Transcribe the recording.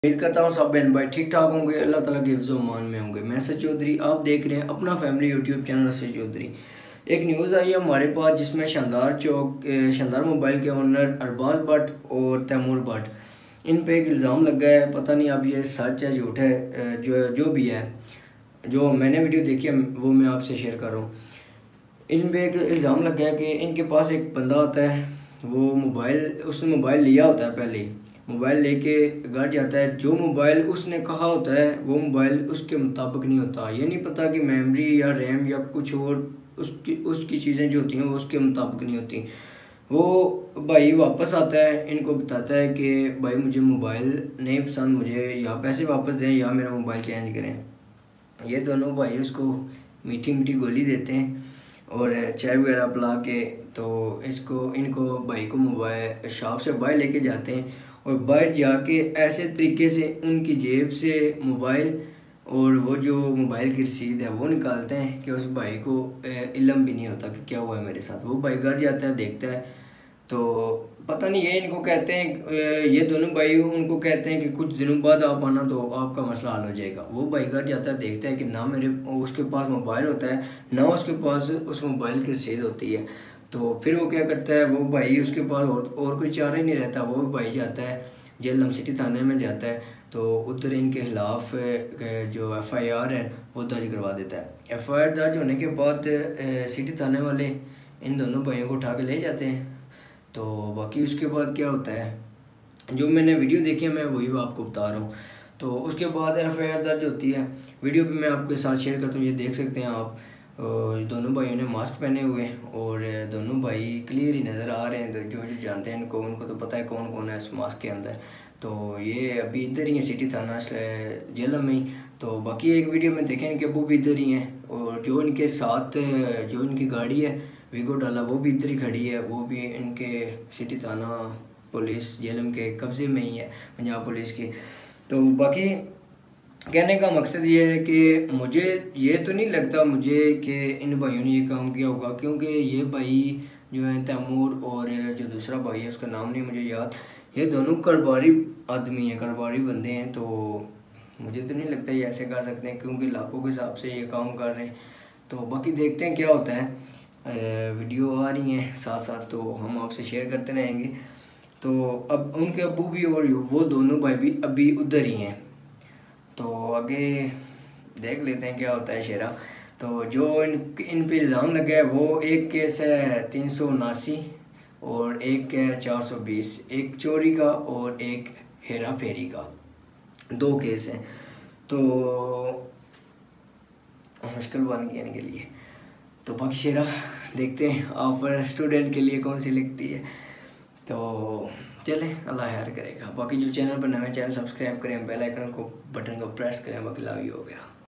उम्मीद करता हूँ सब बहन भाई ठीक ठाक होंगे, अल्लाह ताला के हिफ्ज़ मान में होंगे। मैं सच चौधरी, आप देख रहे हैं अपना फैमिली यूट्यूब चैनल सच चौधरी। एक न्यूज़ आई है हमारे पास जिसमें शानदार मोबाइल के ओनर अरबाज भट्ट और तैमूर भट्ट, इन पे एक इल्ज़ाम लगा है। पता नहीं अब ये सच है झूठ है, जो भी है, जो मैंने वीडियो देखी है वो मैं आपसे शेयर कर रहा हूँ। इन पे एक इल्ज़ाम लगा है कि इनके पास एक बंदा होता है, उसने मोबाइल लिया होता है, पहले मोबाइल लेके घर जाता है। जो मोबाइल उसने कहा होता है वो मोबाइल उसके मुताबिक नहीं होता। ये नहीं पता कि मेमोरी या रैम या कुछ और उसकी चीज़ें जो होती हैं वो उसके मुताबिक नहीं होती। वो भाई वापस आता है, इनको बताता है कि भाई मुझे मोबाइल नहीं पसंद, मुझे या पैसे वापस दें या मेरा मोबाइल चेंज करें। ये दोनों भाई उसको मीठी मीठी गोली देते हैं और चाय वगैरह पिला के, तो इनको भाई को मोबाइल शॉप से बाहर लेके जाते हैं और बाहर जाके ऐसे तरीके से उनकी जेब से मोबाइल और वो जो मोबाइल की रसीद है वो निकालते हैं कि उस भाई को इल्म भी नहीं होता कि क्या हुआ है मेरे साथ। वो भाई घर जाता है, देखता है, तो पता नहीं, ये इनको कहते हैं, ये दोनों भाई उनको कहते हैं कि कुछ दिनों बाद आप आना तो आपका मसला हल हो जाएगा। वो भाई घर जाता है, देखता है कि ना उसके पास मोबाइल होता है, ना उसके पास उस मोबाइल की रसीद होती है। तो फिर वो क्या करता है, वो भाई उसके पास और कोई चारा ही नहीं रहता, वो भाई जाता है जेलम सिटी थाने में जाता है। तो उधर इनके खिलाफ जो FIR है वो दर्ज करवा देता है। FIR दर्ज होने के बाद सिटी थाने वाले इन दोनों भाइयों को उठा के ले जाते हैं। तो बाकी उसके बाद क्या होता है, जो मैंने वीडियो देखी है मैं वही आपको बता रहा हूँ। तो उसके बाद FIR दर्ज होती है। वीडियो भी मैं आपके साथ शेयर करता हूँ, ये देख सकते हैं आप। और दोनों भाइयों ने मास्क पहने हुए हैं और दोनों भाई क्लियर ही नज़र आ रहे हैं। तो जो जो जानते हैं उनको तो पता है कौन कौन है इस मास्क के अंदर। तो ये अभी इधर ही है, सिटी थाना जेलम में ही। तो बाकी एक वीडियो में देखें कि अबू भी इधर ही हैं और जो इनके साथ जो इनकी गाड़ी है वीगो डाला वो भी इधर ही खड़ी है, वो भी इनके सिटी थाना पुलिस जेलम के कब्ज़े में ही है, पंजाब पुलिस की। तो बाकी कहने का मकसद ये है कि मुझे ये तो नहीं लगता मुझे कि इन भाइयों ने ये काम किया होगा, क्योंकि ये भाई जो है तैमूर और जो दूसरा भाई है उसका नाम नहीं मुझे याद, ये दोनों कारोबारी आदमी हैं, कारोबारी बंदे हैं। तो मुझे तो नहीं लगता ये ऐसे कर सकते हैं, क्योंकि लाखों के हिसाब से ये काम कर रहे हैं। तो बाकी देखते हैं क्या होता है। वीडियो आ रही हैं साथ साथ, तो हम आपसे शेयर करते रहेंगे। तो अब उनके अबू भी और वो दोनों भाई भी अभी उधर ही हैं। तो आगे देख लेते हैं क्या होता है शेरा। तो जो इन पे इल्ज़ाम लगा है वो एक केस है 379 और एक है 420, एक चोरी का और एक हेरा फेरी का, 2 केस हैं। तो मुश्किल बन गया इनके लिए। तो बाकी शेरा देखते हैं आप स्टूडेंट के लिए कौन सी लिखती है। तो चले, अल्लाह खैर करेगा। बाकी जो चैनल पर नए चैनल सब्सक्राइब करें, बेल आइकन को बटन को प्रेस करें। बाकी लव यू हो गया।